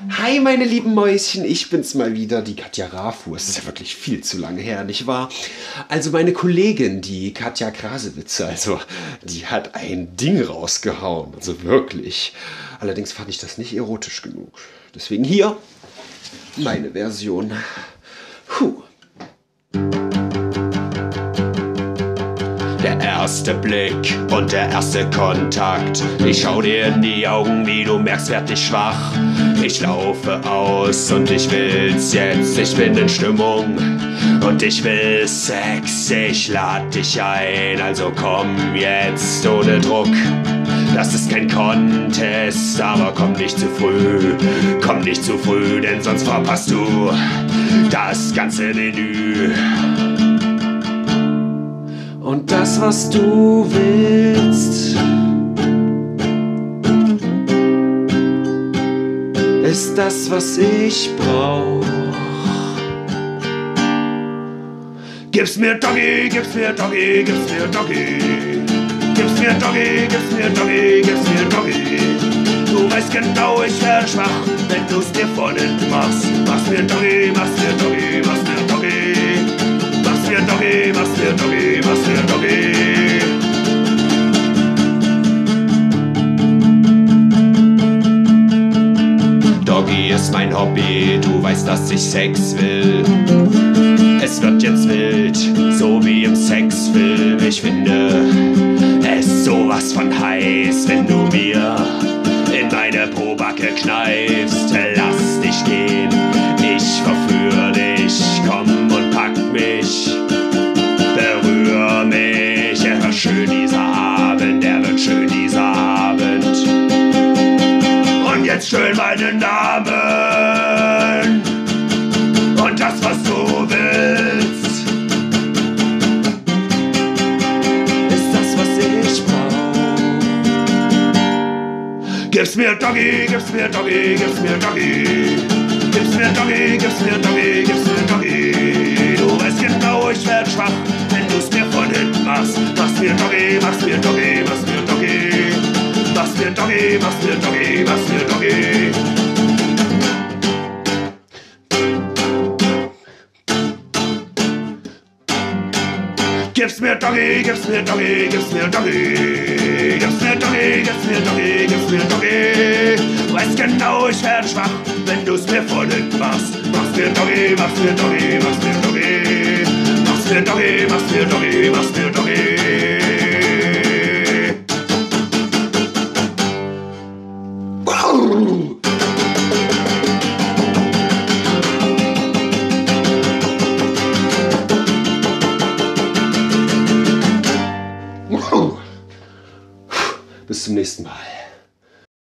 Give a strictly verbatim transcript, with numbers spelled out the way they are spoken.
Hi meine lieben Mäuschen, ich bin's mal wieder, die Katja Rafu. Es ist ja wirklich viel zu lange her, nicht wahr? Also meine Kollegin, die Katja Krasewitze, also die hat ein Ding rausgehauen, also wirklich. Allerdings fand ich das nicht erotisch genug. Deswegen hier meine Version. Puh. Der erste Blick und der erste Kontakt. Ich schau dir in die Augen, wie du merkst, werd ich schwach. Ich laufe aus und ich will's jetzt. Ich bin in Stimmung und ich will Sex. Ich lad dich ein, also komm jetzt ohne Druck. Das ist kein Contest, aber komm nicht zu früh. Komm nicht zu früh, denn sonst verpasst du das ganze Menü. Und das, was du willst, ist das, was ich brauch. Gib's mir Doggy, gib's mir Doggy, gib's mir Doggy. Gib's mir Doggy, gib's mir Doggy, gib's mir Doggy. Du weißt genau, ich werde schwach, wenn du's dir von hinten machst. Mach's mir Doggy, mach's mir Doggy, mach's mir Doggy. Mach's mir Doggy, mach's mir Doggy, mach's mir Doggy. Doggy ist mein Hobby, du weißt, dass ich Sex will. Es wird jetzt wild, so wie im Sexfilm. Ich finde es sowas von heiß, wenn du mir in meine Pobacke kneifst. Lass dich gehen, ich verführe dich, komm und pack mich, berühr mich. Er wird schön dieser Abend, er wird schön dieser Abend. Und jetzt schön meinen Namen und das, was du willst, ist das, was ich brauch. Gib's mir Doggy, gib's mir Doggy, gib's mir Doggy. Gib's mir Doggy, gib's mir Doggy, gib's mir Doggy. Du weißt genau, ich werd schwach, wenn du's mir von hinten machst. Mach's mir Doggy, mach's mir Doggy, mach's mir Doggy. Mach's mir Doggy, mach's mir Doggy, mach's mir Doggy. Gib's mir Doggy, gib's mir Doggy, gib's mir Doggy. Gib's mir Doggy, gib's mir Doggy, gib's mir Doggy. Du weißt genau, ich werd schwach, wenn du's mir von hinten machst. Mach's mir Doggy, mach's mir Doggy, mach's mir Doggy. Mach's mir Doggy, mach's mir Doggy, mach's mir Doggy. Bis zum nächsten Mal.